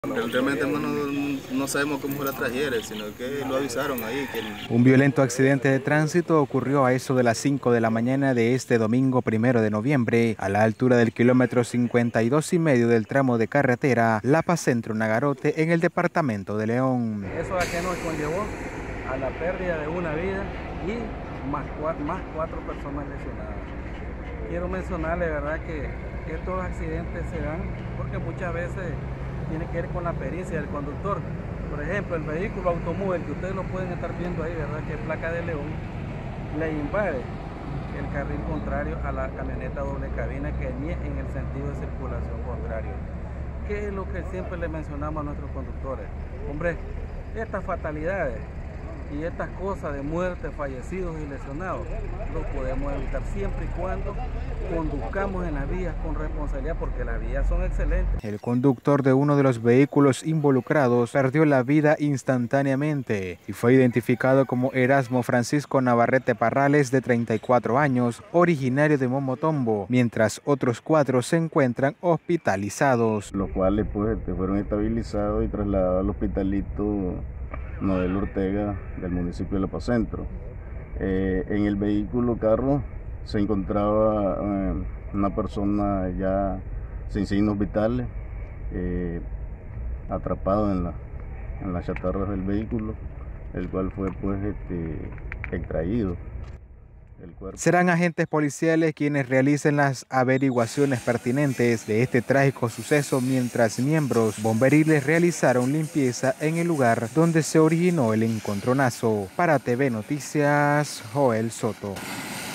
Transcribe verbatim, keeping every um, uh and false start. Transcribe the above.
Realmente no, no, no sabemos cómo fue la tragedia, sino que lo avisaron ahí. Que... Un violento accidente de tránsito ocurrió a eso de las cinco de la mañana de este domingo primero de noviembre, a la altura del kilómetro cincuenta y dos y medio del tramo de carretera La Paz Centro-Nagarote en el departamento de León. Eso a que nos conllevó a la pérdida de una vida y más cuatro, más cuatro personas lesionadas. Quiero mencionarle, verdad, que estos accidentes se dan porque muchas veces tiene que ver con la pericia del conductor. Por ejemplo, el vehículo automóvil que ustedes lo pueden estar viendo ahí, ¿verdad?, que es placa de León, le invade el carril contrario a la camioneta doble cabina que venía en el sentido de circulación contrario. ¿Qué es lo que siempre le mencionamos a nuestros conductores? Hombre, estas fatalidades y estas cosas de muerte, fallecidos y lesionados, lo podemos evitar siempre y cuando conduzcamos en las vías con responsabilidad, porque las vías son excelentes. El conductor de uno de los vehículos involucrados perdió la vida instantáneamente y fue identificado como Erasmo Francisco Navarrete Parrales, de treinta y cuatro años, originario de Momotombo, mientras otros cuatro se encuentran hospitalizados. Los cuales pues fueron estabilizados y trasladados al hospitalito Noel Ortega del municipio de La Paz Centro. Eh, en el vehículo carro se encontraba eh, una persona ya sin signos vitales, eh, atrapado en, la, en las chatarras del vehículo, el cual fue pues este, extraído. Serán agentes policiales quienes realicen las averiguaciones pertinentes de este trágico suceso, mientras miembros bomberiles realizaron limpieza en el lugar donde se originó el encontronazo. Para T V Noticias, Joel Soto.